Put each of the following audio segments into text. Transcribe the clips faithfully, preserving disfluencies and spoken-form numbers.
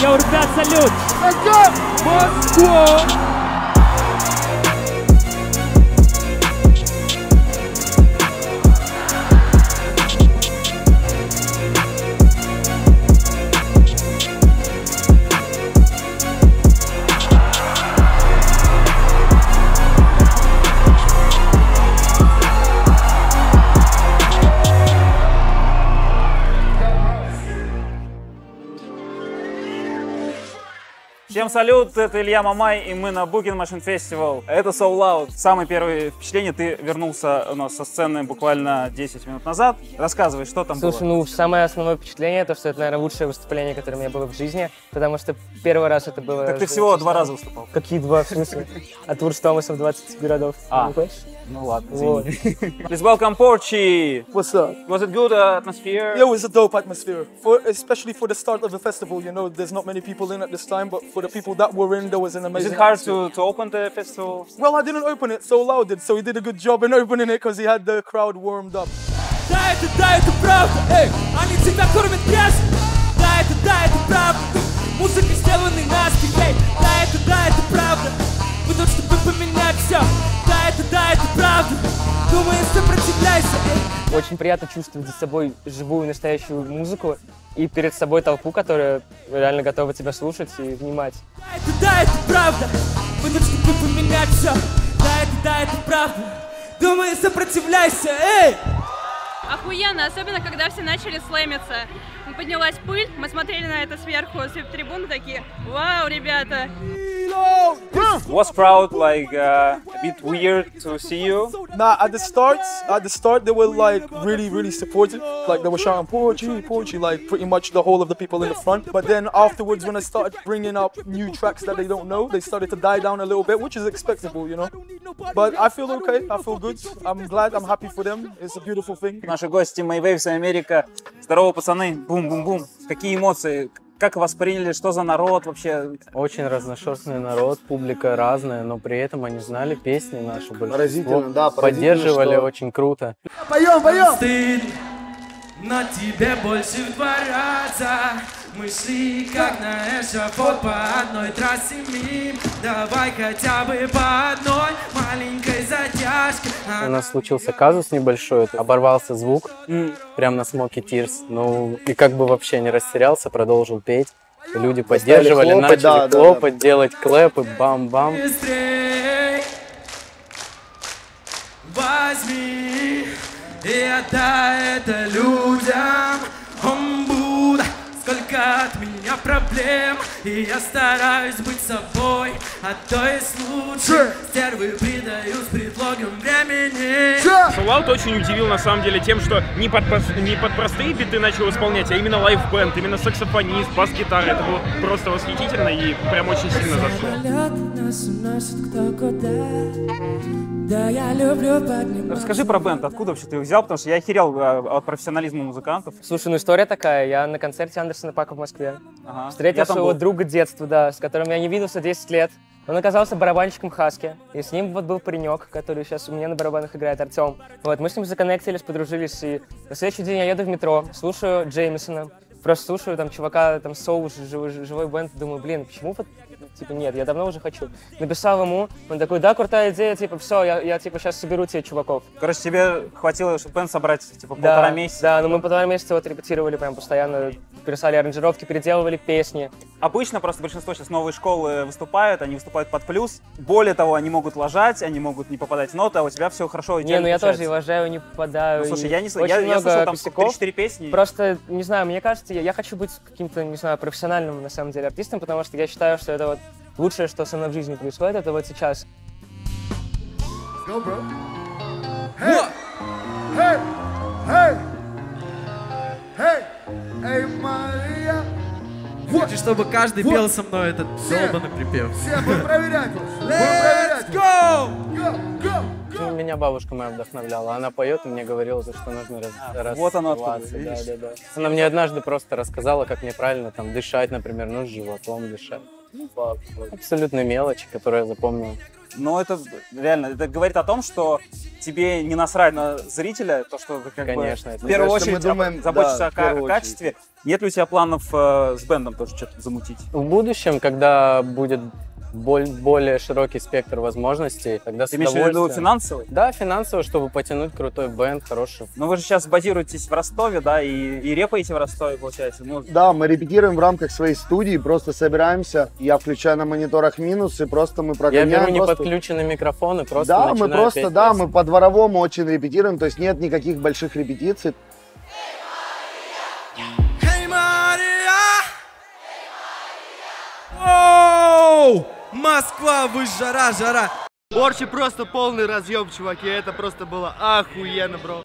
Йоу, ребят, салют! Москва! Всем салют, это Илья Мамай, и мы на Booking Machine Festival. Это So Loud. Самое первое впечатление, ты вернулся у нас со сцены буквально десять минут назад. Рассказывай, что там Слушай, было? ну, самое основное впечатление, то, что это, наверное, лучшее выступление, которое у меня было в жизни, потому что первый раз это было... Так ты всего два раза выступал. Какие два, в смысле? От Тур с Томасом двадцать городов. А. Не хочешь? Ну ладно, Вот. Please welcome Porchy. What's up? Was it good uh, atmosphere? Yeah, it was a dope atmosphere. For, especially for the start of the festival, you know, there's not many people in at this time, but for the people that were in, there was an amazing Is it hard atmosphere. to, to open the festival? Well, I didn't open it, So Loud did, so he did a good job in opening it because he had the crowd warmed up. Да, это, да, это правда, эй, они тебя кормят грязью. Да, это, да, это правда, музыка сделанная наспех, эй, да, это, да, это правда, мы тут, чтобы поменять все. Да, это, да, это правда, думаю, сопротивляйся, эй. Очень приятно чувствовать за собой живую, настоящую музыку и перед собой толпу, которая реально готова тебя слушать и внимать. Да, это, да, это правда, мы тут, чтобы поменять все. Да, это, да, это правда, думаю, сопротивляйся, эй. Охуенно, особенно когда все начали слэмиться. Поднялась пыль, мы смотрели на это сверху, с вип-трибуны, такие: вау, ребята! Was crowd like uh, a bit weird to see you? Nah, at the start, at the start they were like really, really supportive. Like they were shouting Porchy, Porchy, like pretty much the whole of the people in the front. But then afterwards, when I started bringing up new tracks that they don't know, they started to die down a little bit, which is expectable, you know. But I feel okay, I feel good. I'm glad, I'm happy for them. It's a beautiful thing. Наши гости Maywaves Америка. Здорово, пацаны. Бум-бум-бум. Какие эмоции? Как восприняли? Что за народ вообще? Очень разношерстный народ, публика разная, но при этом они знали песни наши, большинство. Поразительно, да, поддерживали, что... очень круто. Поем, поем! Стыд, но тебе больше в два раза. Мы шли как на эшафот по одной трассе мим. Давай хотя бы по одной маленькой затяжке. У нас случился казус небольшой, оборвался звук, mm. прям на Smoky Tears. Ну и как бы вообще не растерялся, продолжил петь. Люди поддерживали, хлопать, начали да, хлопать, да, да. делать клэпы, бам-бам. Быстрей возьми и отдай это людям. Омбуда, сколько от меня проблем, и я стараюсь быть собой, а то и случай стервы придаю с предлогом времени. So Loud очень удивил на самом деле тем, что не под, не под простые биты начал исполнять, а именно лайв-бенд, именно саксофонист, бас-гитара. Это было просто восхитительно и прям очень сильно зашло. Расскажи про бенд, откуда вообще ты их взял, потому что я охерел от профессионализма музыкантов. Слушай, ну история такая, я на концерте Андерсона Пака в Москве Ага. встретил своего был. друга детства, да, с которым я не виделся десять лет. Он оказался барабанщиком Хаски, и с ним вот был паренек, который сейчас у меня на барабанах играет, Артем. Вот, мы с ним законнектились, подружились, и на следующий день я еду в метро, слушаю Джеймисона, просто слушаю там чувака, там соул, живой, живой бенд, думаю, блин, почему вот, типа, нет, я давно уже хочу. Написал ему, он такой: да, крутая идея, типа, все, я, я типа сейчас соберу тебе чуваков. Короче, тебе хватило, чтобы бенд собрать, типа, Да, полтора месяца? да, но мы полтора месяца вот репетировали прям постоянно, писали аранжировки, переделывали песни. Обычно просто большинство сейчас новые школы выступают, они выступают под плюс. Более того, они могут ложать, они могут не попадать в ноты, а у тебя все хорошо идеально Не, ну я получается. тоже и ложаю, не попадаю. Ну, слушай, я не Очень я, я много слушал там косяков. три-четыре песни. Просто, не знаю, мне кажется, я, я хочу быть каким-то, не знаю, профессиональным, на самом деле, артистом, потому что я считаю, что это вот лучшее, что со мной в жизни происходит, это вот сейчас. Go, bro. Hey! Hey! Hey! Hey! Эй, Мария! Хочу, чтобы каждый вот. пел со мной этот долбанный припев. Все, будем проверять вас. Let's go! Go! Go! Ну, меня бабушка моя вдохновляла. Она поет и мне говорила, что нужно раз, А, раз вот оно откуда, да, видишь? да, да. Она мне однажды просто рассказала, как мне правильно там дышать, например, ну, с животом дышать. Абсолютно мелочи, которые я запомнил. Но это реально, это говорит о том, что тебе не насрать на зрителя, то, что ты как Конечно, бы это в первую кажется, мы очередь думаем, заботишься да, о в ка- первую качестве. Нет ли у тебя планов э, с бэндом тоже что-то замутить? В будущем, когда будет боль- более широкий спектр возможностей, тогда с Ты имеешь в виду удовольствием. финансовый? Да, финансово, чтобы потянуть крутой бэнд, хороший. Ну вы же сейчас базируетесь в Ростове, да, и, и репаете в Ростове, получается. Ну, Да, мы репетируем в рамках своей студии, просто собираемся, я включаю на мониторах минусы, просто мы Я прогоняем. беру не просто... подключенный микрофон и просто Да, мы начинаю просто, петь да, песни. мы по-дворовому очень репетируем, то есть нет никаких больших репетиций. Hey, Maria! Оу! Москва, вы жара, жара! Порчи просто полный разъем, чуваки, это просто было охуенно, бро.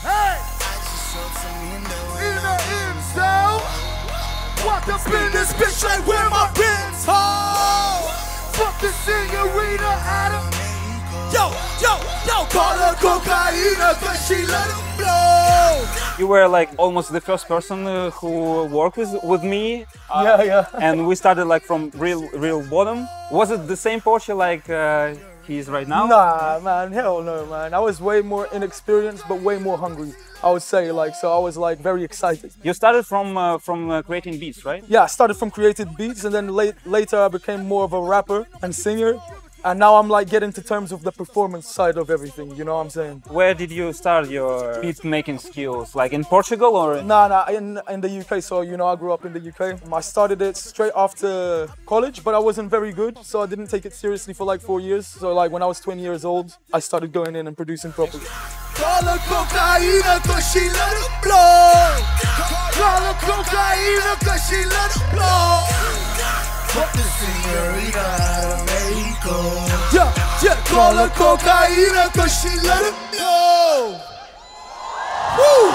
Yo, yo, yo, call her cocaine, cause she let him blow! you were like almost the first person uh, who worked with with me. Uh, Yeah, yeah. And we started like from real, real bottom. Was it the same Porsche like uh, he is right now? Nah, man, hell no, man. I was way more inexperienced, but way more hungry, I would say. Like, so I was like very excited. You started from uh, from uh, creating beats, right? Yeah, I started from created beats, and then late, later I became more of a rapper and singer. And now I'm like getting to terms of the performance side of everything, you know what I'm saying? Where did you start your beat making skills? Like in Portugal or? Nah, nah, in, in the U K, so you know, I grew up in the U K. I started it straight after college, but I wasn't very good, so I didn't take it seriously for like four years. So like when I was twenty years old, I started going in and producing properly. Call her cocaine, cause she let him blow! Call her cocaine, cause she let him blow! Fuck the señorita out of Mexico. Yeah, yeah, call her cocaine, cause she let him blow! Woo!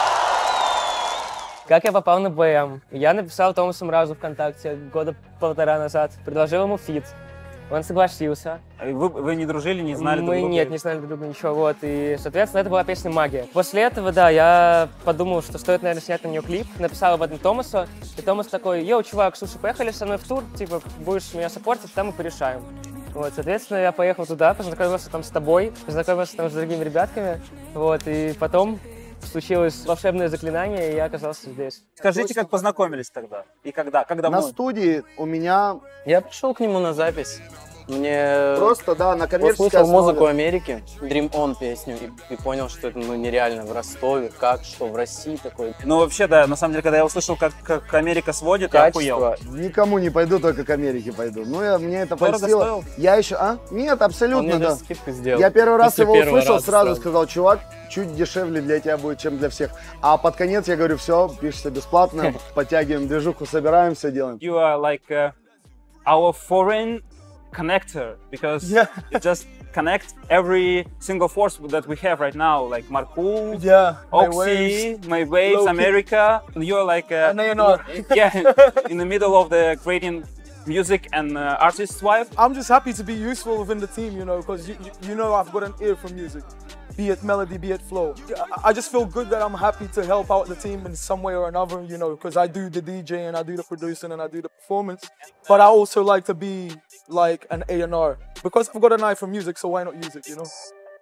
Как я попал на БМ? Я написал Томасу Мразу ВКонтакте года полтора назад, предложил ему фит. Он согласился. Вы, вы не дружили, не знали Мы друг друга? нет, не знали друг друга ничего, вот. И, соответственно, это была песня «Магия». После этого, да, я подумал, что стоит, наверное, снять на нее клип. Написал об этом Томасу. И Томас такой: йоу, чувак, слушай, поехали со мной в тур, типа, будешь меня саппортить, там мы порешаем. Вот, соответственно, я поехал туда, познакомился там с тобой, познакомился там с другими ребятками, вот, и потом случилось волшебное заклинание, и я оказался здесь. Скажите, как познакомились тогда? И когда? Когда На мы? студии у меня Я пришел к нему на запись. Мне просто, да, на коммерческой послушал основе. музыку Америки, Dream On песню, и, и понял, что это ну, нереально в Ростове, как, что в России такое. Ну вообще, да, на самом деле, когда я услышал, как, как Америка сводит, я охуел. Качество. Никому не пойду, только к Америке пойду. Ну, я, мне это Дорого польстило. стоил? Я еще... А? Нет, Он абсолютно, мне да. даже скидку сделал. Я первый раз После его первого услышал, раза сразу сразу. сказал: чувак, чуть дешевле для тебя будет, чем для всех. А под конец я говорю: все, пишется бесплатно, подтягиваем движуху, собираем, все делаем. You are like uh, our foreign connector, because Yeah. you just connect every single force that we have right now, like Marcool, Yeah, my Oxy, waves. My Waves, Low-key. America. You're like uh, And A and R. yeah, in the middle of the creating music and uh, artist vibe. I'm just happy to be useful within the team, you know, because you, you, you know I've got an ear for music, be it melody, be it flow. I, I just feel good that I'm happy to help out the team in some way or another, you know, because I do the DJing, I do the producing, and I do the performance. But I also like to be like an A and R, because I've got an eye for music, so why not use it, you know?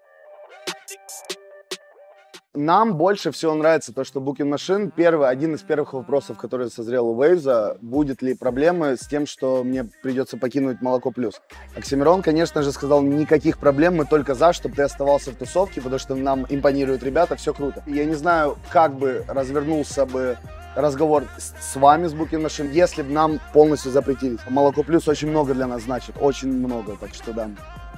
Нам больше всего нравится то, что Booking Machine, первый, один из первых вопросов, который созрел у Вейвза, будет ли проблемы с тем, что мне придется покинуть Молоко Плюс. Оксимирон, конечно же, сказал: никаких проблем, мы только за, чтобы ты оставался в тусовке, потому что нам импонируют ребята, все круто. Я не знаю, как бы развернулся бы разговор с, с вами, с Booking Machine, если бы нам полностью запретили. Молоко Плюс очень много для нас значит, очень много, так что да.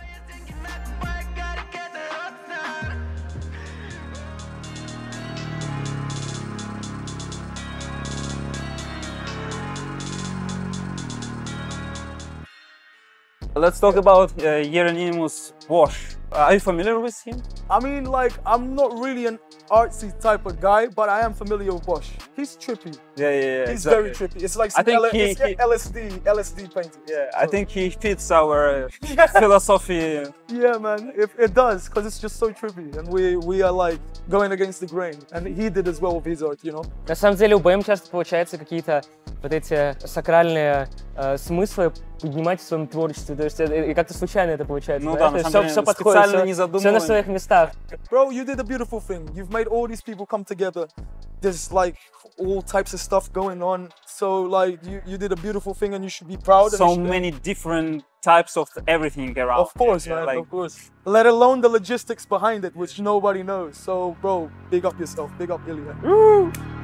Let's talk about uh, Hieronymus Bosch. Uh, are you familiar with him? I mean, like, I'm not really an artsy type of guy, but I am familiar with Bosch. He's trippy. Yeah, yeah, yeah. He's exactly. very trippy. It's like I some think L- he- it's he- L S D, L S D painting. Yeah, I think he fits our uh, philosophy. Yeah, man, it, it does, because it's just so trippy, and we we are like going against the grain, and he did as well with his art, you know. На самом деле у БМ часто получаются какие-то вот эти сакральные э, смыслы поднимать в своем творчестве. То есть это, и как-то случайно это получается. Ну да, на самом деле, все подходит, специально все, не все на задумываем. своих местах. Bro, you did a beautiful thing. You've made all these people come together. There's like all types of stuff going on. So like you, you did a beautiful thing and you should be proud. and So you should- many different types of everything around. Of course, Yeah, man, like- of course. Let alone the logistics behind it, which nobody knows. So, bro, big up yourself. Big up Ilya.